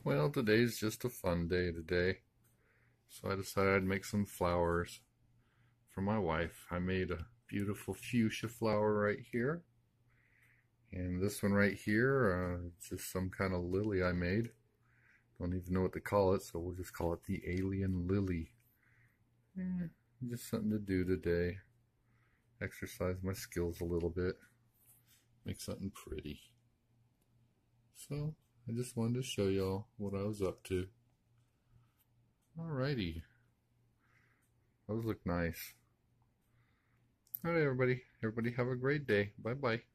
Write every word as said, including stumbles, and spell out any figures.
Well, today's just a fun day today. So I decided I'd make some flowers for my wife. I made a beautiful fuchsia flower right here. And this one right here, uh, it's just some kind of lily I made. Don't even know what to call it, so we'll just call it the alien lily. Eh, just something to do today. Exercise my skills a little bit. Make something pretty. So, I just wanted to show y'all what I was up to. Alrighty. Those look nice. Alright, everybody. Everybody have a great day. Bye-bye.